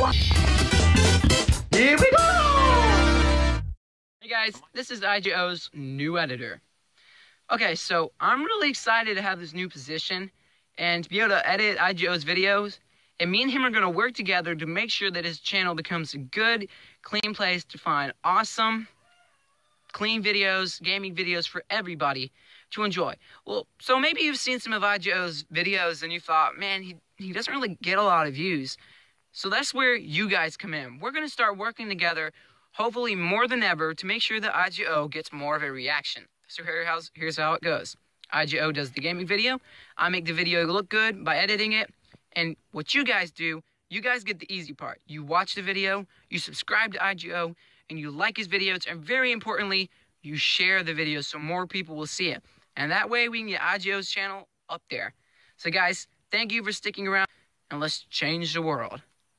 Here we go! Hey guys, this is IGO's new editor. Okay, so I'm really excited to have this new position and to be able to edit IGO's videos. And me and him are going to work together to make sure that his channel becomes a good, clean place to find awesome, clean videos, gaming videos for everybody to enjoy. Well, so maybe you've seen some of IGO's videos and you thought, man, he doesn't really get a lot of views. So that's where you guys come in. We're going to start working together, hopefully more than ever, to make sure that IGO gets more of a reaction. So here's how it goes. IGO does the gaming video. I make the video look good by editing it. And what you guys do, you guys get the easy part. You watch the video, you subscribe to IGO, and you like his videos, and very importantly, you share the video so more people will see it. And that way we can get IGO's channel up there. So guys, thank you for sticking around, and let's change the world.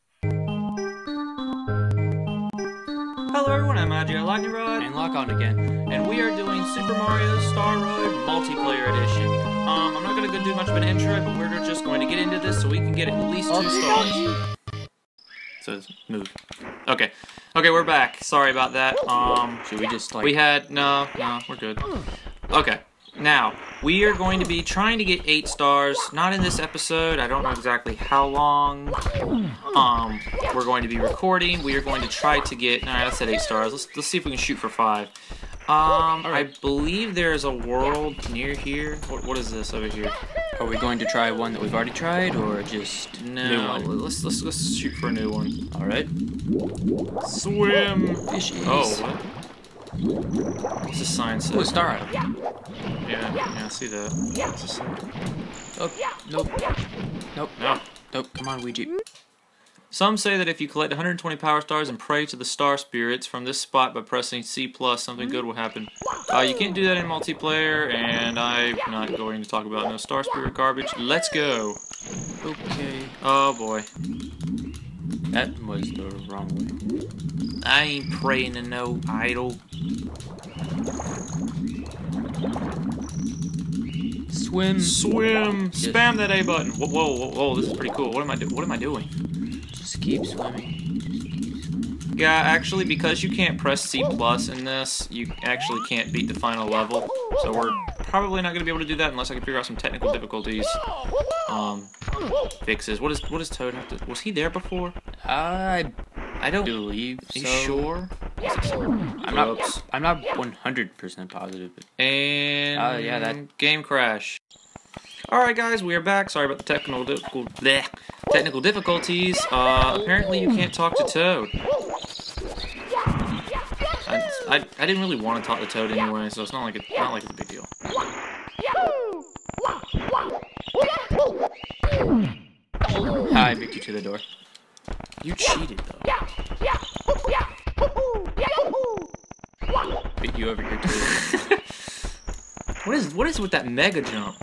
Hello everyone, I'm IGO Lightning Rod and Lock On again, and we are doing Super Mario Star Road Multiplayer Edition. I'm not going to do much of an intro, but we're just going to get into this so we can get at least 2 stars. So, move. Okay, we're back. Sorry about that. Should we just, like... No, we're good. Okay, now, we are going to be trying to get 8 stars. Not in this episode. I don't know exactly how long we're going to be recording. We are going to try to get... Alright, I said 8 stars. Let's see if we can shoot for 5. I believe there's a world near here. What is this over here? Are we going to try one that we've already tried, or just new one? Let's shoot for a new one. Alright. Swim! Fishies. Oh, what? What's the sign say? Oh, a star item. Yeah, I see that. What's the sign? Oh, nope. No. Nope, come on, Ouija. Some say that if you collect 120 power stars and pray to the star spirits from this spot by pressing C+, something good will happen. You can't do that in multiplayer, and I'm not going to talk about no star spirit garbage. Let's go. Okay. Oh boy. That was the wrong way. I ain't praying to no idol. Swim. Spam that A button. Whoa, this is pretty cool. What am I doing? Just keep swimming. Yeah, actually, because you can't press C+ in this, you actually can't beat the final level. So we're probably not going to be able to do that unless I can figure out some technical difficulties. Fixes. What does Toad have to... Was he there before? I don't believe so. You sure? I'm not 100% positive. And... yeah, that... Game crash. Alright guys, we are back. Sorry about the technical difficulties. Apparently you can't talk to Toad. I didn't really want to talk to Toad anyway, so it's not like it's a big deal. I beat you to the door. You cheated though. Beat you over here too. What is with that mega jump?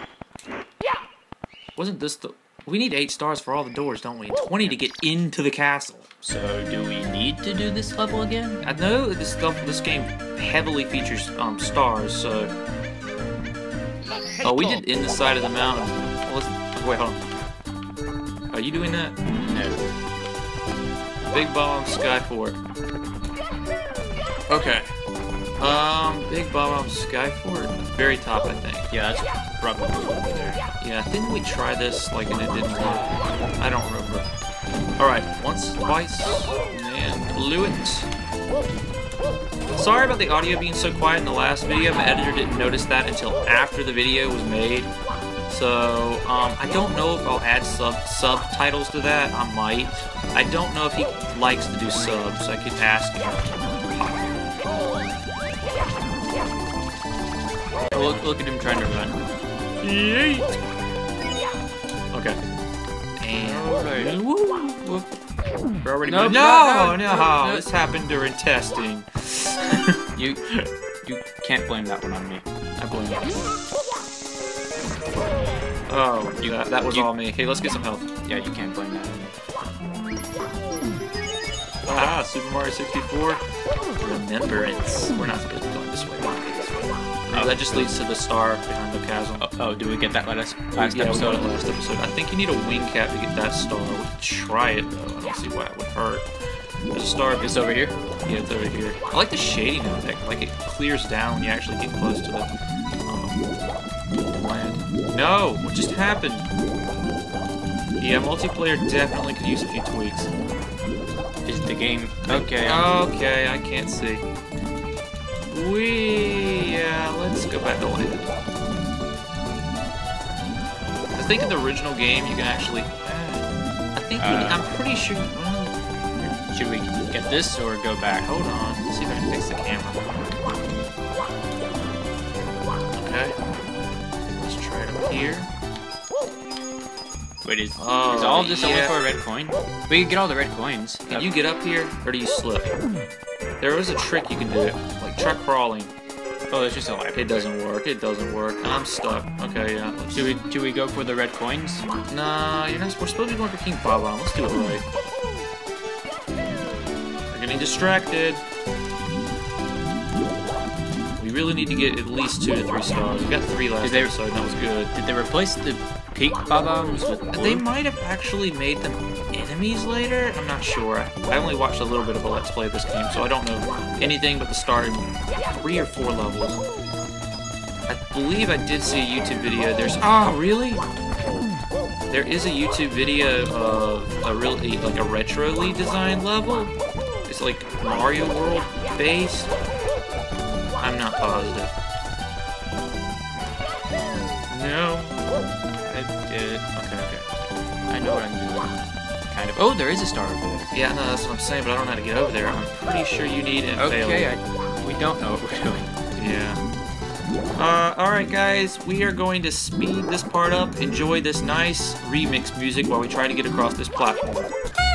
Wasn't this the... We need 8 stars for all the doors, don't we? And 20 to get into the castle. So, do we need to do this level again? I know that this game heavily features stars, so... Oh, we did in the side of the mountain. Wait, hold on. Are you doing that? No. Big Bomb Sky Fort. Okay. Big Bomb Sky Fort? Very top, I think. Yeah, that's probably over there. Yeah, didn't we try this, like, and it didn't work? I don't remember. Alright, once, twice, and blew it. Sorry about the audio being so quiet in the last video. My editor didn't notice that until after the video was made. So, I don't know if I'll add subtitles to that. I might. I don't know if he likes to do subs. I could ask him. Look at him trying to run. Yeet! Okay. And... Woo! We're already... No! This happened during testing. You can't blame that one on me. I blame you. Oh, that was all me. Hey, let's get some health. Yeah, you can't blame that on me. Ah, Super Mario 64. Remembrance. We're not supposed to be going this way. That just leads to the star behind the chasm. Oh, did we get that last Yeah, we got episode? it last episode. I think you need a wing cap to get that star. We could try it though. I don't see why it would hurt. There's a star. It's over here. Yeah, it's over here. I like the shading of it. Like it clears down when you actually get close to the land. No, what just happened? Yeah, multiplayer definitely could use a few tweaks. Is the game okay? Okay, I can't see. Yeah, let's go back to land. I think in the original game you can actually. I'm pretty sure. Should we get this or go back? Hold on. Let's see if I can fix the camera. Okay. Let's try it up here. Wait, is all of this only yeah. for a red coin? We can get all the red coins. Can you get up here, or do you slip? There is a trick you can do. Like, try crawling. Oh, there's just a ladder. It doesn't work. It doesn't work. I'm stuck. Okay, yeah. Do we go for the red coins? Nah, you're not. We're supposed to be going for King Baba. Let's do it right. We're getting distracted. We really need to get at least 2 to 3 stars. We got 3 last episode, and that was good. Did they replace the pink bob-ombs with blue? They might have actually made them enemies later. I'm not sure. I only watched a little bit of a Let's Play of this game, so I don't know anything but the start in 3 or 4 levels. I believe I did see a YouTube video. Oh, really? There is a YouTube video of a really like a retroly designed level. It's like Mario World based. I'm not positive. No. I did it. Okay. I know what I'm doing. Kind of. Oh, there is a star over there. Yeah, no, that's what I'm saying, but I don't know how to get over there. I'm pretty sure you need it. Okay, we don't know what we're doing. Yeah. Alright guys, we are going to speed this part up, enjoy this nice remix music while we try to get across this platform.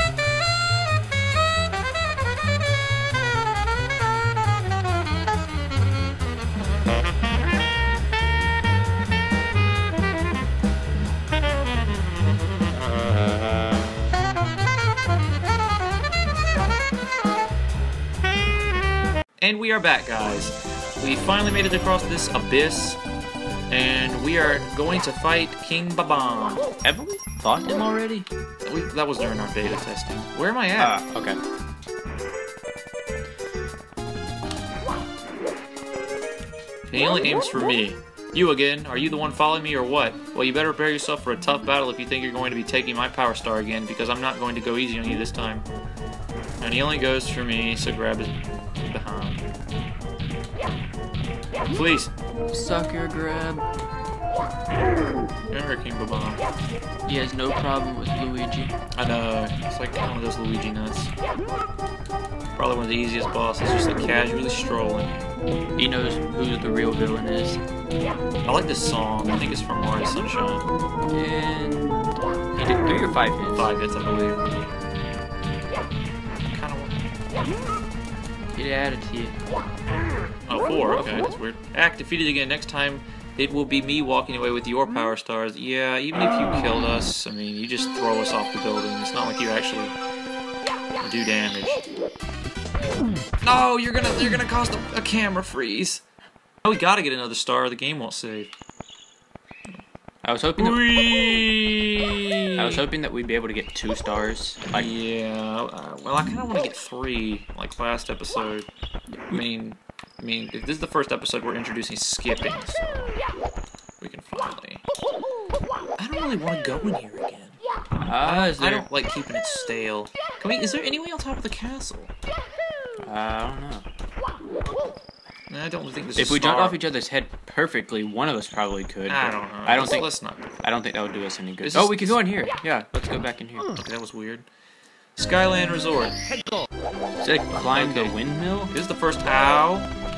And we are back, guys. We finally made it across this abyss, and we are going to fight King Babam. Haven't we fought him already? That was during our beta testing. Where am I at? Okay. He only aims for me. You again? Are you the one following me or what? Well, you better prepare yourself for a tough battle if you think you're going to be taking my power star again, because I'm not going to go easy on you this time. And he only goes for me, so grab his behind. Please. Sucker grab. Remember King Babam. He has no problem with Luigi. I know. It's like one of those Luigi nuts. Probably one of the easiest bosses, just like casually strolling. He knows who the real villain is. I like this song. I think it's from Mario Sunshine. And he did 3 or 5 hits. 5 hits, I believe. Kind of. Get out of here. Oh, 4. Okay, that's weird. Act defeated again. Next time, it will be me walking away with your power stars. Yeah, even if you killed us, I mean, you just throw us off the building. It's not like you actually do damage. No, you're gonna cause a camera freeze. Oh, we gotta get another star or the game won't save. I was hoping that we'd be able to get 2 stars. Yeah, well, I kind of want to get 3, like last episode. I mean, if this is the first episode, we're introducing skipping, so we can finally. I don't really want to go in here again. I don't like keeping it stale. Is there any way on top of the castle? I don't know. I don't think this. If we jumped off each other's head perfectly, one of us probably could. I don't know. Let's not. I don't think that would do us any good. We can go in here. Yeah, let's go back in here. Okay, that was weird. Skyland Resort. Is it climb the windmill? This is the first. Ow.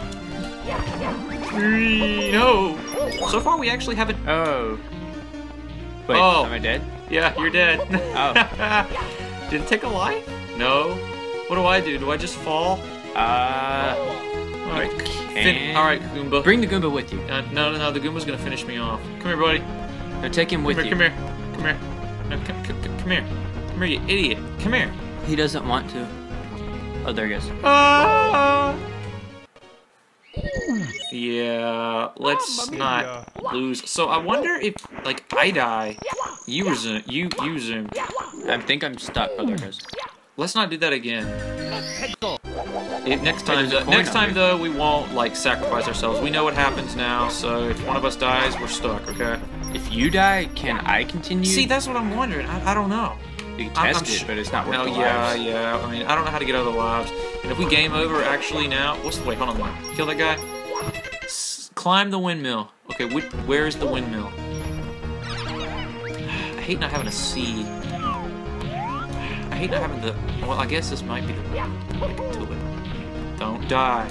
No. So far, we actually haven't. Oh. Wait, am I dead? Yeah, you're dead. Oh. Did it take a life? No. What do I do? Do I just fall? Alright. Alright, Goomba. Bring the Goomba with you. No, the Goomba's gonna finish me off. Come here, buddy. No, take him with you. Come here. No, come here. Come here, you idiot. Come here. He doesn't want to. Oh, there he goes. Ah! Yeah, let's not lose. So I wonder if, like, I die, you resume. I think I'm stuck. Oh, there it goes. Let's not do that again. Next there's a coin time, on though, we won't like sacrifice ourselves. We know what happens now. So if one of us dies, we're stuck. Okay. If you die, can I continue? See, that's what I'm wondering. I don't know. You can I'm test it, but it's not worth Oh the yeah, lives. yeah. I mean, I don't know how to get other lives. And if we game over, actually now, wait, hold on. Kill that guy. Climb the windmill. Okay, where is the windmill? I hate not having a seed. I hate not having the. Well, I guess this might be the way to it. Don't die.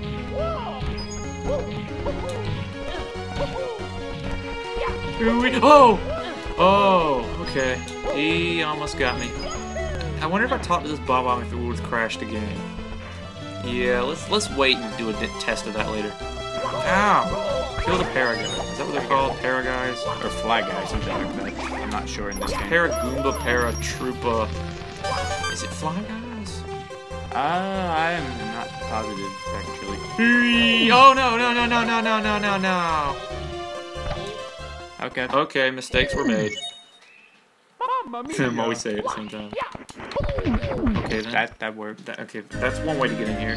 Here we go. Oh, okay. He almost got me. I wonder if I talked to this Bob-omb if it would have crashed the game. Yeah, let's wait and do a test of that later. Ow! Kill the Paraguys. Is that what they're called? Paraguys? Or fly guys, something like that. I'm not sure in this game. Paragoomba, Paratroopa. Is it Fly Guys? I am not positive, actually. Oh no, no, no, no, no, no, no, no, no. Okay. Okay, mistakes were made. I'm always saying it at the same time. Okay, then. That worked. Okay, that's one way to get in here.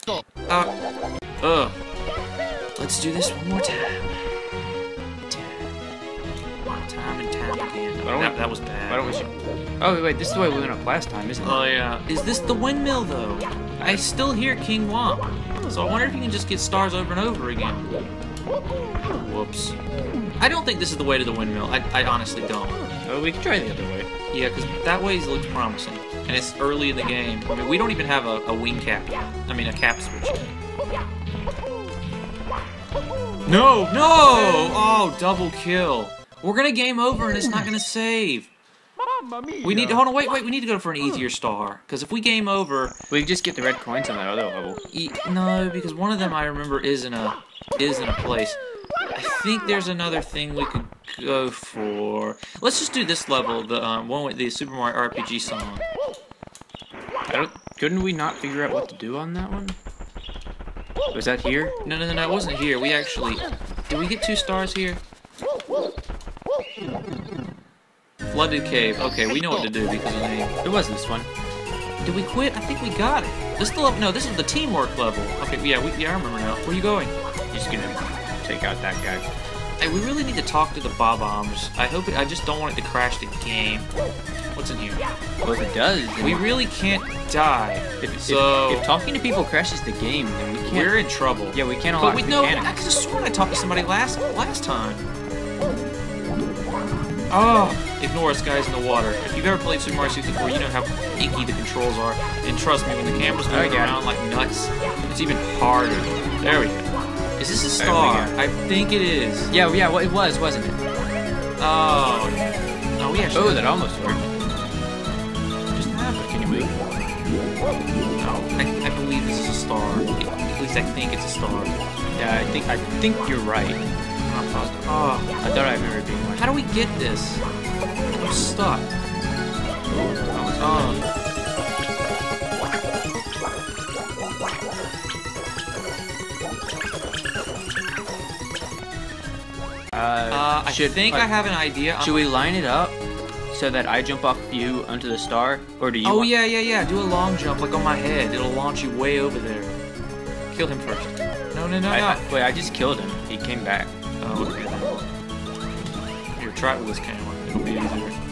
Let's do this one more time. Time and time again. That was bad. Why don't we? Oh wait, this is the way we went up last time, isn't it? Oh yeah. Is this the windmill though? I still hear King Womp. So I wonder if you can just get stars over and over again. Whoops. I don't think this is the way to the windmill. I honestly don't. Oh, we can try the other way. Yeah, because that way looks promising. And it's early in the game. I mean, we don't even have a wing cap. I mean, a cap switch. No! No! Oh, double kill. We're gonna game over and it's not gonna save. We need to, hold on, wait, we need to go for an easier star. Because if we game over... We can just get the red coins on that other level. No, because one of them I remember is in a place. I think there's another thing we could go for. Let's just do this level, the one with the Super Mario RPG song. Couldn't we not figure out what to do on that one? Was that here? No, it wasn't here. We actually... Did we get 2 stars here? Flooded cave. Okay, we know what to do because of the name. It was this one. Did we quit? I think we got it. This is the level. No, this is the teamwork level. Okay, yeah, I remember now. Where are you going? Just gonna take out that guy. Hey, we really need to talk to the Bob-ombs. I just don't want it to crash the game. What's in here? Well, if it does, then We really can't die. if talking to people crashes the game, then we can't. We're in trouble. Yeah, we can't But unlock no, I mechanics. could have sworn I talked to somebody last time. Oh, ignore us guys in the water. If you've ever played Super Mario 64, you know how icky the controls are. And trust me, when the camera's moving around like nuts, it's even harder. There we go. Is this a star? I think it is. Yeah, well, it was, wasn't it? Oh, no, we actually. Oh, that almost worked. Just happened. Can you move? No, I believe this is a star. At least I think it's a star. Yeah, I think you're right. I'm not positive. Oh, I thought I remember it being one. how do we get this? I'm stuck. Oh. I think I have an idea. Should we line it up so that I jump off you onto the star, or do you? Oh yeah. Do a long jump like on my head. It'll launch you way over there. Kill him first. No. Wait, I just killed him. He came back. Oh, okay. Here, try it with this camera. It'll be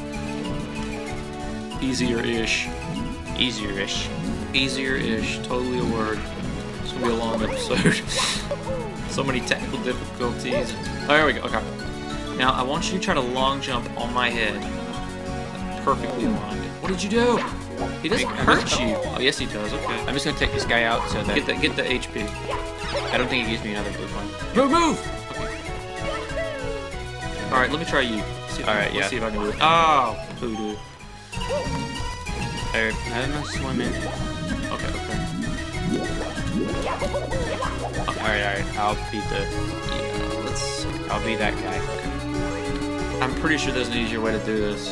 easier. Easier-ish. Easier-ish. Easier-ish. Totally a word. It's gonna be a long episode. So many technical difficulties. Oh, there we go. Okay. Now, I want you to try to long jump on my head. Perfectly aligned. What did you do? He doesn't hurt you. Oh, yes, he does. Okay. I'm just gonna take this guy out so that Get the HP. I don't think it gives me another blue one. Move! Okay. Alright, let me try you. Let's see if I can do it. Oh, voodoo. There, I'm gonna swim in. Okay. Alright. I'll be that guy. I'm pretty sure there's an easier way to do this.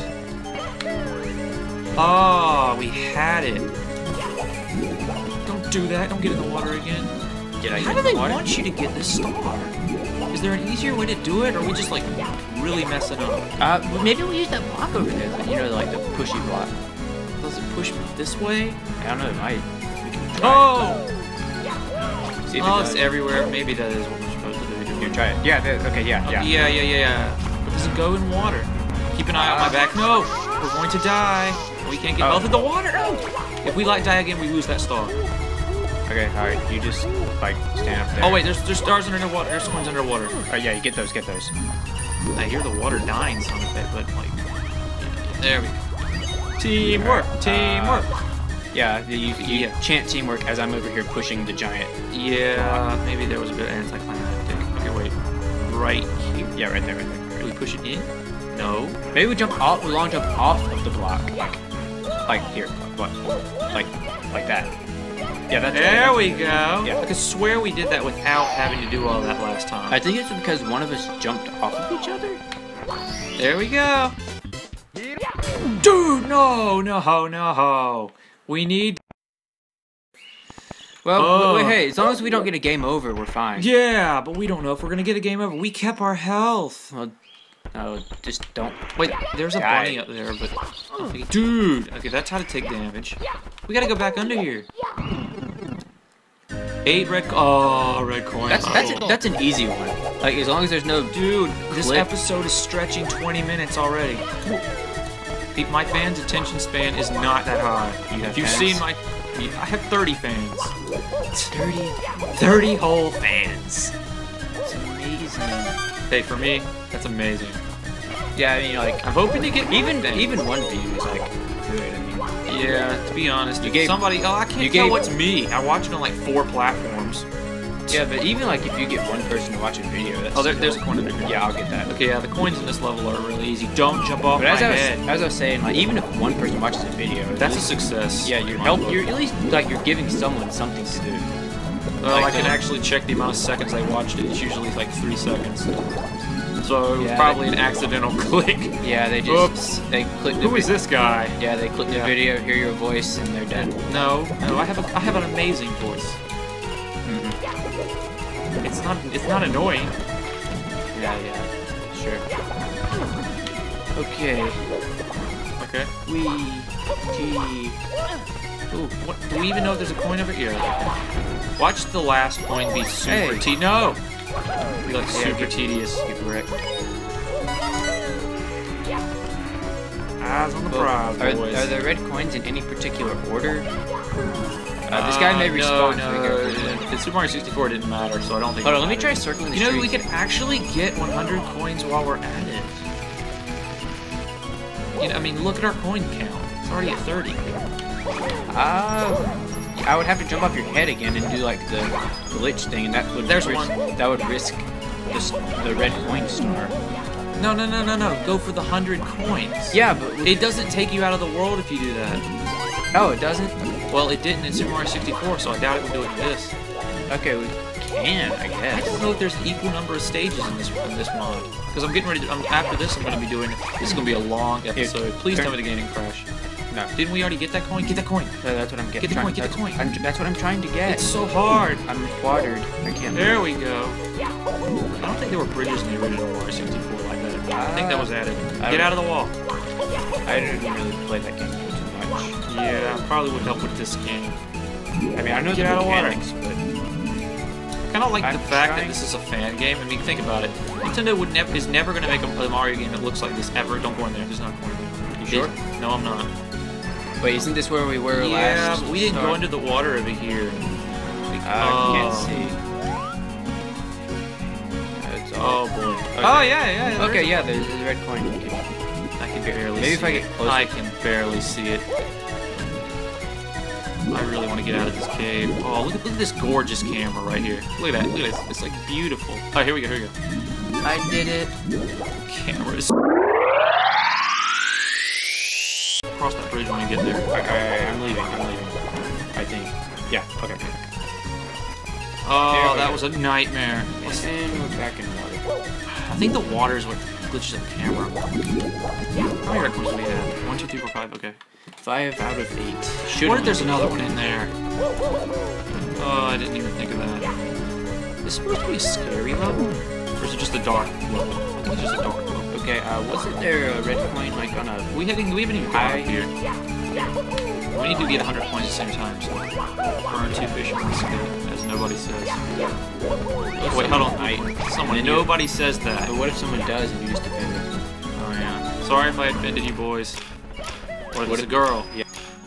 Oh, we had it. Don't do that. Don't get in the water again. Did I How get do they the water? want you to get this star? Is there an easier way to do it, or are we just like really messing up? Well, maybe we'll use that block over there. You know, like the pushy block. Does it push me this way? I don't know. It might. We can try Oh! it. See if Oh, it it's does. everywhere. Maybe that is what we're supposed to do. Here, try it. Yeah. Okay. Yeah. Yeah. But does it go in water? Keep an eye on my back. No! We're going to die. We can't get both of the water. No! If we die again, we lose that star. Okay. All right. You just like stand up there. Oh wait, there's stars underwater. There's coins underwater. Oh yeah. You get those. Get those. I hear the water dying some of it, but like, there we go. Teamwork. Teamwork. Yeah. You chant teamwork as I'm over here pushing the giant. Yeah. Maybe there was a bit anticlimactic. Okay, wait. Right here. Yeah. Right there. Do we push it in? No. Maybe we jump off. We long jump off of the block. Like here. What? Like that. Yeah. That's There we go. Yeah. I could swear we did that without having to do all that last time. I think it's because one of us jumped off of each other. There we go. Dude, no. We need... Well, Oh. wait, hey, as long as we don't get a game over, we're fine. Yeah, but we don't know if we're going to get a game over. We kept our health. Well, no, just don't. Wait, there's a Yeah, bunny up there, but... Dude! Okay, that's how to take damage. We gotta go back under here. 8 red... Oh, red coins. That's an easy one. Like, as long as there's no... Dude, this Clip. episode is stretching 20 minutes already. My fans' attention span is not that high. You have If you've fans? seen my... I have 30 fans. 30 whole fans. It's amazing. Hey, for me, that's amazing. Yeah, I mean, like, I'm hoping to get even fans. one view is, like, good. I mean, Yeah, to be honest, You if gave- somebody... Oh, I can't you tell gave- what's me. I watch it on like 4 platforms. yeah, but even, like, if you get one person to watch a video, that's Oh, there's a coin in there. Yeah, I'll get that. Okay, yeah, the coins in this level are really easy. Don't jump off But my as head. I was saying, like, even if one person watches a video, at That's a least- success. Yeah, in my book. you're at least, like, you're giving someone something to do. Well, like I can that. actually check the amount of seconds I watched it. It's usually like 3 seconds. So it was Yeah, probably an accidental click. Yeah, they just... Oops. They click the Who is this guy? Yeah, they click the Yeah. video, hear your voice, and they're done. No, I have an amazing voice. Mm-hmm. It's not annoying. Yeah, sure. Okay. Okay. Ooh, What, do we even know if there's a coin over here? Watch the last coin be super Hey. No! Be like super get- tedious. get wrecked. Eyes on the prize, Are boys. the red coins in any particular order? This guy may respawn. so we gotta put it in. The Super Mario 64 didn't matter, so I don't think. Hold it on, let me try matters. circling the You know, we streets. could actually get 100 coins while we're at it. You know, I mean, look at our coin count. It's already at 30. I would have to jump off your head again and do like the glitch thing, and that would There's risk, one. that would risk the red coin star. No. Go for the 100 coins. Yeah, but It doesn't take you out of the world if you do that. oh, it doesn't. Well, it didn't in Super Mario 64, so I doubt it would do it in this. Okay, we can, I I guess. don't know if there's an equal number of stages in this mod. Because I'm getting ready to. After this, I'm going to be doing. This is going to be a long episode. Please turn- tell me the game didn't crash. No, Didn't we already get that coin? Get that coin. that's what I'm getting. Get the coin, get the coin. That's what I'm trying to get. It's so hard. I'm watered. I can't. There we go. I don't think there were bridges in the original Mario 64 like that. I think that was added. I Get don't- out of the wall. I didn't really play that game too much. Yeah, probably would help with this game. I mean, I know Get the out of the water. mechanics, but Kind of like I'm the fact trying. that this is a fan game. I mean, think about it. Nintendo is never going to make a Mario game that looks like this ever. Don't go in there. There's not a coin there. You sure? No, I'm not. wait, isn't this where we were Yeah, last? but we didn't go start? into the water over here. I can't see. That's all. Oh boy. Okay. Oh yeah. Okay, yeah, there's a red coin. I can barely. Maybe see if I get it. closer. I can barely see it. I really want to get out of this cave. Oh, look at this gorgeous camera right here. Look at that. Look at this. It's like beautiful. Oh, here we go. I did it. Cameras. Cross that bridge when you get there. Okay, I'm leaving. I think. Yeah, okay. Oh, There we that go. was a nightmare. And we're back in water. I think the water is what glitches the camera. How many red coins do we have? 1, 2, 3, 4, 5. Okay. 5 out of 8. What if there's another one in there? Oh, I didn't even think of that. this supposed to be a scary level? Or is it just a dark level? I think it's just a dark level. Okay, wasn't there a red coin like on a... We haven't even gone up here. We need to get 100 coins at the same time, so burn 2 fish in this game, as nobody says. Wait, hold on. Someone, nobody says that. But what if someone does and you just defend them? Oh yeah. Sorry if I offended you boys. What if it's a girl? Yeah.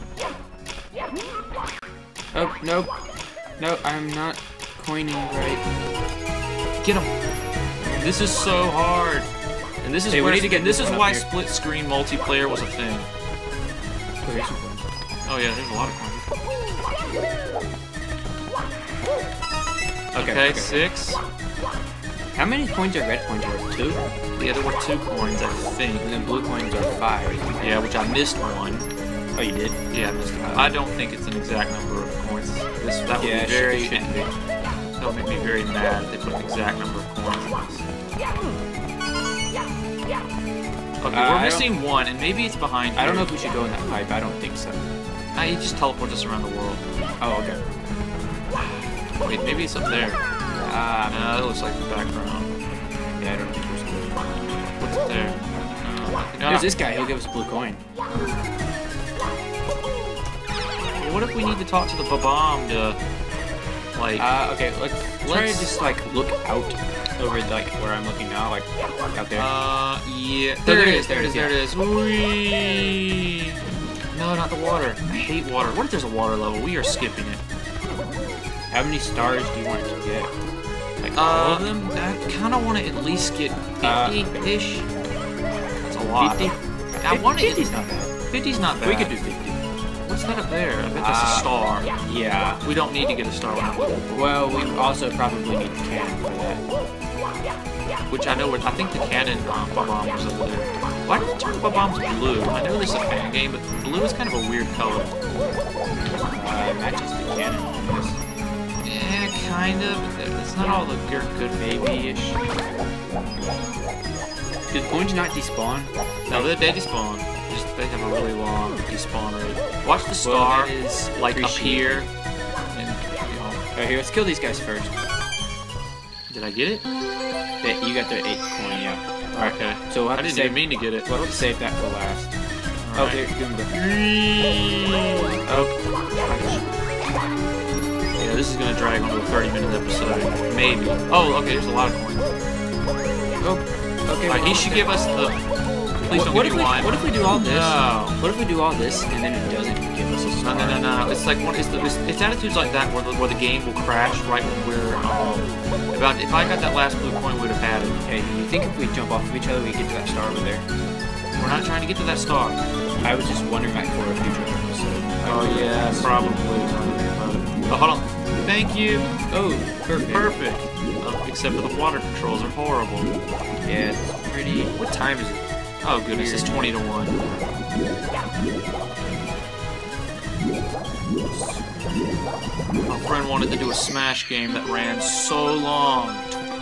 Oh, no. No, I'm not coining right. Get him. This is so hard. And this is Hey, we where, need to get and this this is one up why here. split screen multiplayer was a thing. Oh, here's some coins. Oh yeah, there's a lot of coins. Okay, 6. How many coins are red coins worth? 2? Yeah, there were 2 coins, I think. And then blue coins are 5. Yeah, which I missed one. Oh, you did? Yeah, I missed one. I don't think it's an exact number of coins. That would Yeah, be very. it shouldn't be. That would make me very mad if they put an exact number of coins in this. Okay, we're missing 1, and maybe it's behind here. I don't know if we should go in that pipe. I don't think so. He just teleports us around the world. Oh, okay. Wait, maybe it's up there. No, that looks like the background. Yeah, I don't think we're supposed to. What's up there? No. There's this guy. He'll give us a blue coin. What if we need to talk to the Babam to, like... Okay, let's try to just, like, look out over, like, where I'm looking now, like, out there. Yeah. Oh, There it is. Whee! No, not the water. I hate water. What if there's a water level? We are skipping it. How many stars do you want to get? Like, all of them? I kind of want to at least get 50-ish. That's a lot. 50? I want it. 50's not bad. 50's not bad. We could do 50. What's that up there? I bet that's a star. Yeah. We don't need to get a star one. Well, we also probably need the cannon for that. Which I know, I think the cannon Babam was over there. Why did they turn Babams blue? I know this is a fan game, but blue is kind of a weird color. It matches the cannon, I guess. Yeah, kind of. It's not all the good Maybe-ish. Did coins not despawn? No, they despawn. Just they have a really long despawn rate. Watch the star, that is like up here. And, Alright, here, let's kill these guys first. did I get it? You got the 8th coin, yeah. Okay. So we'll have I to didn't save, even mean to get it. we'll have to save that for last. All Oh, right. here, give him the... Oh. Yeah, this is gonna drag on to a 30-minute episode. Maybe. Oh, okay, there's a lot of coins. Oh, okay. Alright, he should give us the... Please don't What give if me we, wine. what if we do all this? No. What if we do all this and then it doesn't give us a star? No. It's like it's attitudes like that where the game will crash right when we're if I got that last blue coin, we would have had it. Hey, do you think if we jump off of each other, we get to that star over there? We're not trying to get to that star. I was just wondering that for a future episode. Oh yeah, probably. Oh, hold on. Thank you. Oh, perfect. Perfect. Except for the water controls are horrible. Yeah, it's pretty... What time is it? Oh goodness, it's 20 to 1. My friend wanted to do a Smash game that ran so long.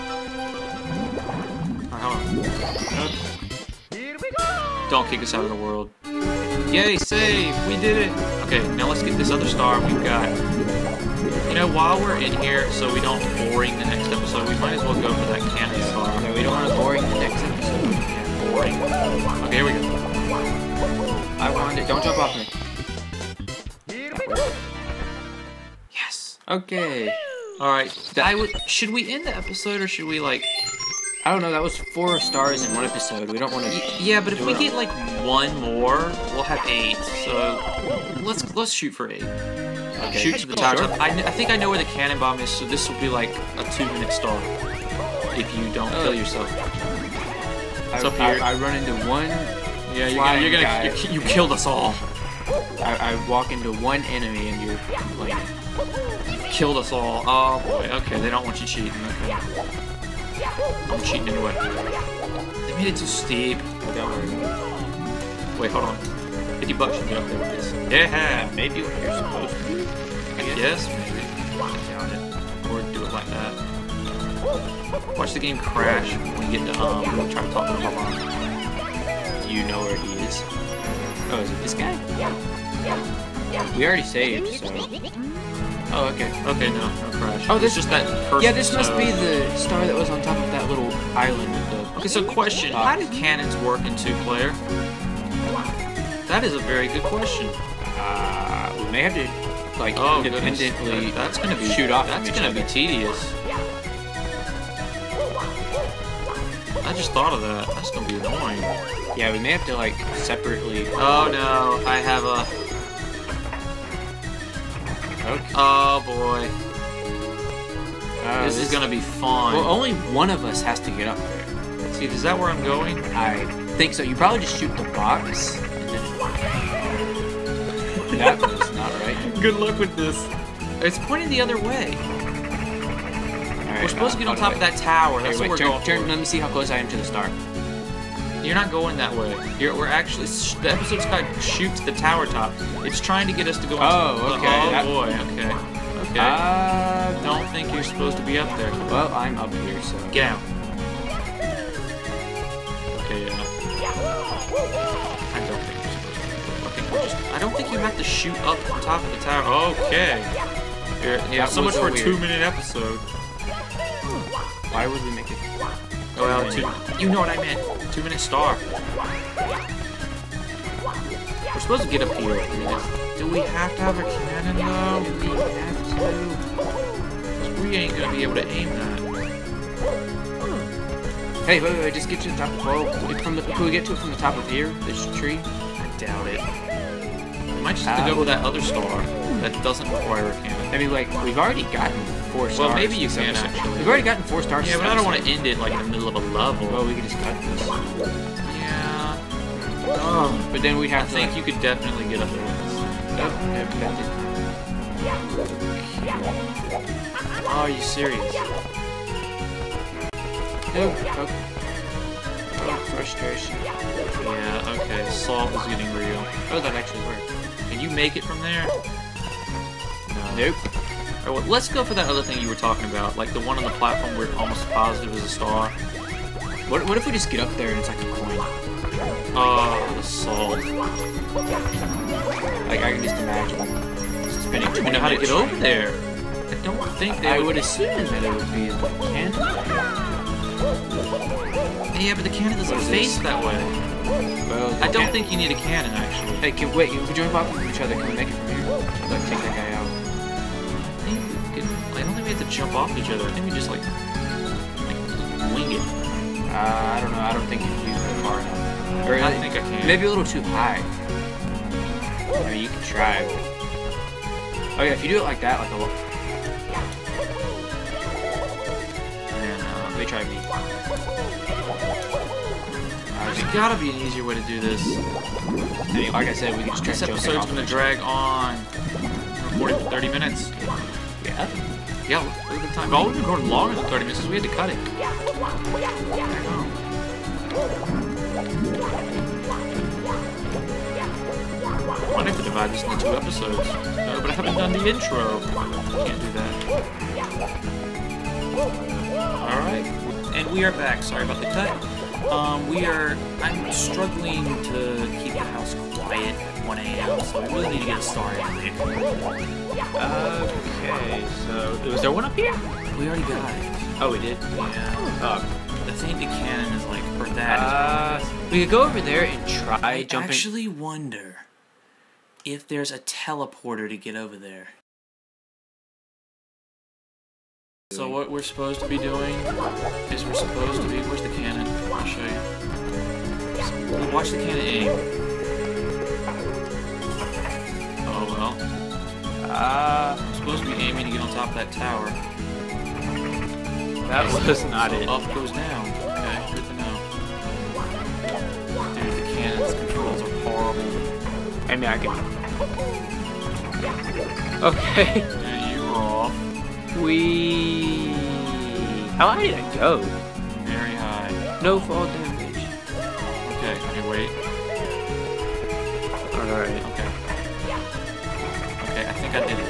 Alright, hold on. Here we go! Don't kick us out of the world. Yay, save! We did it! Okay, now let's get this other star we've got. You know, while we're in here, so we don't boring the next episode, we might as well go for that cannon star. Yeah, we don't want to boring the next episode. Yeah, boring. Okay, here we go. I wanted... Don't jump off me. Here we go! Yes! Okay. Alright, should we end the episode, or should we, like... I don't know, that was 4 stars in one episode. We don't want to... Yeah, but if we get, like, 1 more, we'll have 8. So, let's shoot for 8. Okay. Shoot to the tower. I think I know where the cannon bomb is, so this will be like a 2-minute star. If you don't kill yourself. It's up here. I run into one... Yeah, you killed us all. I walk into one enemy and you're complaining. You killed us all. Oh boy. Okay, they don't want you cheating. Okay. I'm cheating anyway. They made it too steep. Oh, don't worry. Wait, hold on. $50 you get up there with this. Yeah. Maybe what you're supposed to do. I guess maybe. Down it. Or do it like that. Watch the game crash when you get to try to talk to the Babam. Do you know where he is? Oh, is it this guy? We already saved, so... Oh, okay. Okay, no crash. Oh, It's this just that person. Yeah, this must so- be the star that was on top of that little island with the. Okay, so question: how do cannons work in two-player? That is a very good question. We may have to like Oh, independently goodness. That's gonna be shoot off. That's from each gonna be other. tedious. I just thought of that. That's gonna be annoying. Yeah, we may have to like separately. Oh no, I have a. Okay. Oh boy, Uh, this is gonna be fun. Well, only one of us has to get up there. See, is that where I'm going? I think so. You probably just shoot the box. And then that was not right. Good luck with this. It's pointing the other way. Alright, We're supposed to get on how top do of that tower. Here, That's wait, what we're turn, going turn, for. let me see how close I am to the star. You're not going that way. We're actually. The episode's called "Shoot to the Tower Top." It's trying to get us to go. Oh, okay. Oh That- boy. Okay. Okay. Don't think you're supposed to be up there. Well, I'm up here, so. Get out. Okay. Yeah. I don't think you're supposed to. Okay. I don't think you have to shoot up on top of the tower. Okay. Yeah. That So much was for a weird. 2-minute episode. Why would we make it? Well, you know what I meant. 2-minute star. We're supposed to get up here. Do we have to have a cannon though? We have to. 'Cause we ain't gonna be able to aim that. Hey, wait, just get to the top. Well, can we get to it from the top of here? This tree? I doubt it. We might just have to go with that other star that doesn't require a cannon. I mean, like, we've already gotten 4 stars. Well, maybe you this can episode. actually. We've already gotten 4 stars. Yeah, this but I don't want episode. to end it like in the middle of a level. Well, we could just cut this. Yeah. But then we I have to. think like, you could definitely get up there. Oh, yeah, that Oh, are you serious? did. Oh, frustration. Yeah, okay. Salt is getting real. Oh, that actually worked. Can you make it from there? No. Nope. Alright, well, let's go for that other thing you were talking about, like the one on the platform where almost positive is a star. What if we just get up there and it's like a coin? Oh, the salt. Like, I can just imagine spinning I don't even know how to get over there. I don't think they I would assume that it would be like cannon. Yeah, but the cannon doesn't What is face this? that way. Well, I don't think you need a cannon, actually. Hey, if we jump off of each other, can we make it from here? Like, take that guy out. I don't think we have to jump off each other. I think we just, like wing it. I don't know. I don't think you can do that far enough. Or I think I can. Maybe a little too high. I mean, you can try. But... Oh yeah, if you do it like that, like a little. And, Let me try me. there's gotta be an easier way to do this. I mean, like I said, we can just try This jumping episode's off gonna of each drag on. We're recording for 30 minutes. other. Yeah. Yeah, look at the time. Oh, we've been recording longer than 30 minutes because we had to cut it. I know. I might have to divide this into 2 episodes. No, but I haven't done the intro. Can't do that. Alright. And we are back. Sorry about the cut. I'm struggling to keep the house quiet at 1 a.m., so we really need to get a star in there. Okay, so was there one up here? We already got it. Oh, we did. Yeah. Oh. I think the cannon is like, for that. We could go over there and try I jumping. actually wonder if there's a teleporter to get over there. So what we're supposed to be doing is we're supposed to be... Where's the cannon? I'll show you. So, watch the cannon aim. Oh well. I'm supposed to be aiming to get on top of that tower. That was not it. Up goes down. Okay, good to know. Dude, the cannon's controls are horrible. I mean, I can. Okay. Yeah, you were off. How high did I go? Very high. No fall damage. Okay, wait. Alright. Okay. Okay, I think I did it.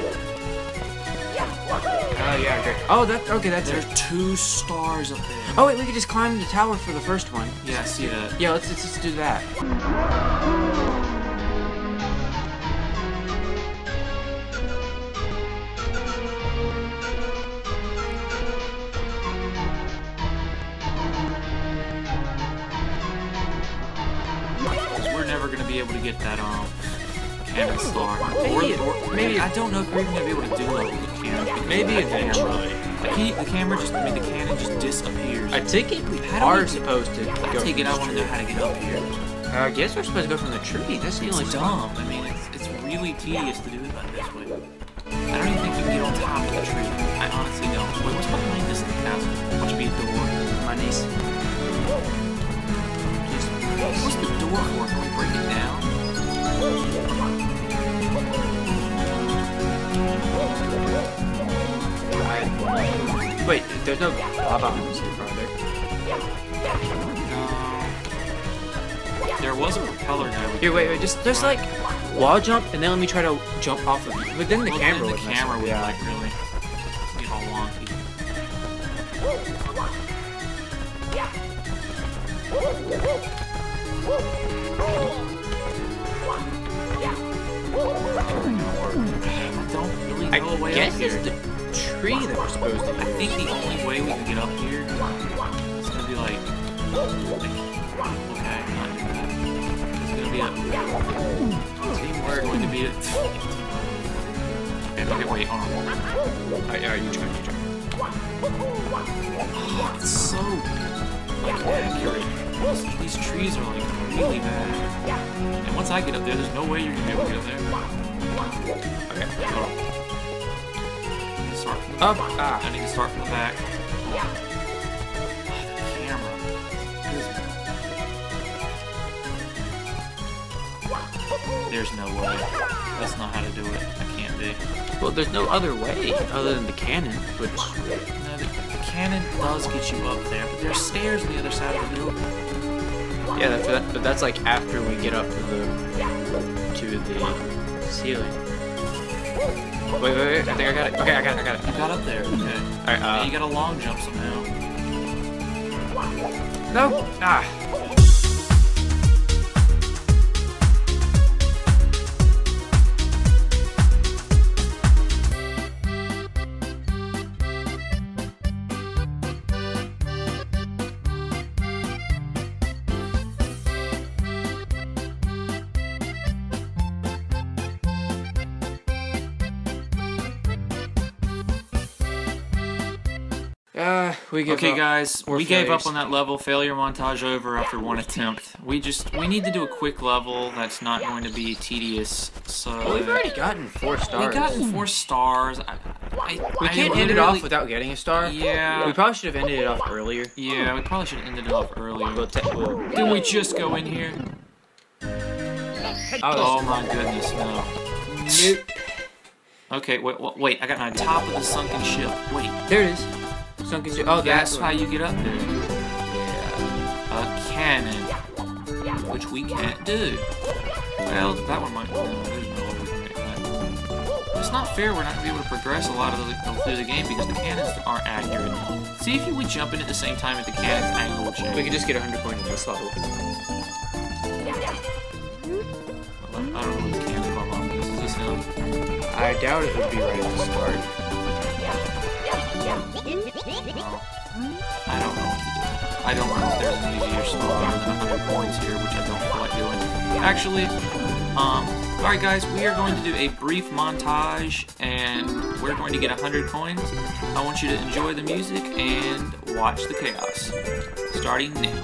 Oh, yeah, great. Oh, okay, that's There's it. 2 stars up there. Oh, wait, we could just climb the tower for the first one. Yeah, I see that. Yeah, let's just do that. be able to get that cannon star. Maybe I don't know if we're even gonna be able to do level with cannon. maybe eventually. The camera just, I mean, the cannon just disappears. I think we How do are we- supposed to I go. take it. I want to know how to get up here. I guess we're supposed to go from the tree. That's the It's only dumb. I mean, it's really tedious to do it like this way. I don't even think you can get on top of the tree. I honestly don't. Wait, what's behind this castle? What should be a door? My niece. What's the door for? Can we break it down? Wait, there's no lava arms here, are there? There was a propeller guy. Here, wait, just like wall jump, and then let me try to jump off of you. But then the camera the would mess camera up. would Yeah. like really get all wonky. I don't really I know a way guess up it's here. the tree that we're supposed to I use. think the only way we can get up here is gonna be like okay, not do that. It's gonna be a teamwork. Going to be a okay, wait, hold on. Alright, you try. Oh, it's so like accurate. These trees are like really bad. And once I get up there, there's no way you're gonna be able to get up there. Okay. Hold on. I need to start from the Up. I need to start from the back. Oh, the camera. There's no way. That's not how to do it. I can't be. Well, there's no other way other than the cannon, which No, the cannon does get you up there, but there's stairs on the other side of the building. yeah, but that's like after we get up to the ceiling. Wait, I think I got it. Okay, I got it. You got up there. Okay. Alright, Yeah, you got a long jump somehow. no! Ah! We give Okay, up. guys, We're we gave up failures. on that level. Failure montage over after one attempt. We need to do a quick level that's not going to be tedious. So Well, we've already gotten 4 stars. we gotten 4 stars. We can't end it off without getting a star. Yeah. We probably should have ended it off earlier. Yeah, we probably should have ended it off earlier. We'll Didn't we just go in here? Oh my goodness, no. Nope. Okay, wait, I got my top of the sunken ship. Wait, There it is. Sunken ship. Oh, that's that's how you get up there. Yeah. A cannon, which we can't do. Well, that one might. No, there's no way we can make that. It's not fair. We're not gonna be able to progress a lot through the game because the cannons aren't accurate. See if we jump in at the same time at the cannon's angle will change. We could just get 100 points in this level. I don't know what the cannon bomb is. Is this him? I doubt it would be right at the start. No. I don't know what to do. I don't know if there's an easier star than 100 points here, which I don't feel like doing. Actually, alright guys, we are going to do a brief montage, and we're going to get 100 coins. I want you to enjoy the music and watch the chaos. Starting now.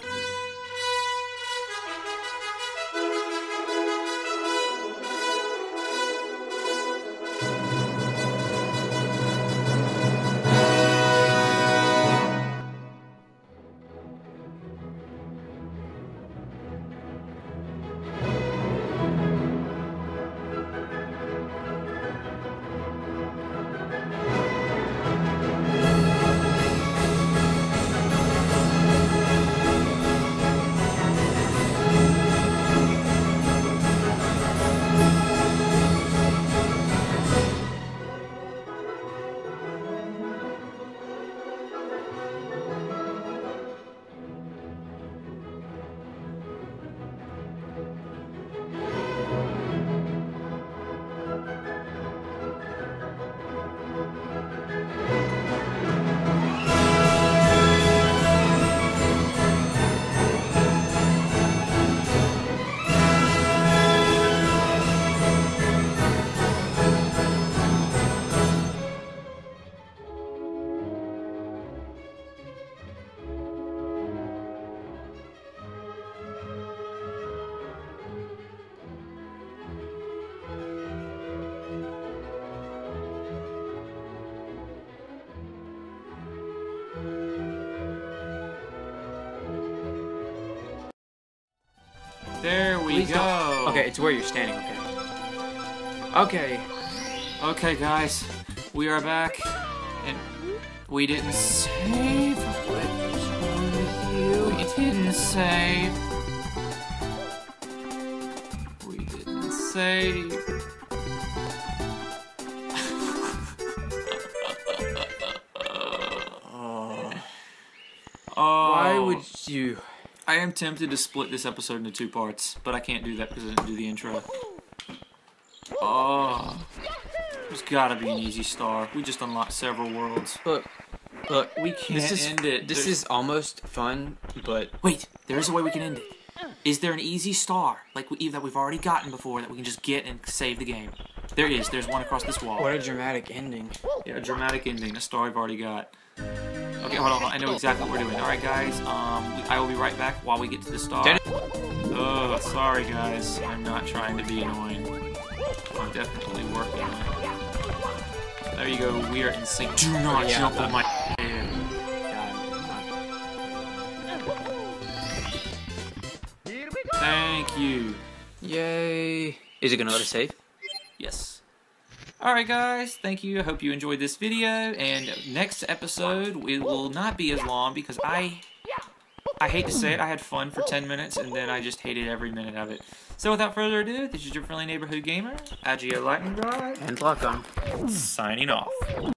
we Please go. don't. Okay, it's where you're standing. Okay. Okay, guys, we are back, and we didn't save. What is wrong with you? We didn't save. We didn't save. Oh. Why would you? I am tempted to split this episode into 2 parts, but I can't do that because I didn't do the intro. Oh. There's gotta be an easy star. We just unlocked several worlds. Look, We can't end it. This is almost fun, but Wait, there is a way we can end it. Is there an easy star, like that we've already gotten before, that we can just get and save the game? There is. There's one across this wall. what a dramatic ending. Yeah, a dramatic ending. A star we've already got. Okay, hold on. I know exactly what we're doing. All right, guys. I will be right back while we get to the star. Oh, sorry, guys. I'm not trying to be annoying. I'm definitely working on it. There you go. We are in sync. Do not Yeah, jump on my head. Here we go. Thank you. Yay! Is it gonna let us save? Yes. Alright guys, thank you. I hope you enjoyed this video, and next episode it will not be as long because I hate to say it, I had fun for 10 minutes and then I just hated every minute of it. So without further ado, this is your friendly neighborhood gamer, Agio Lightning Rod, And lock on. signing off.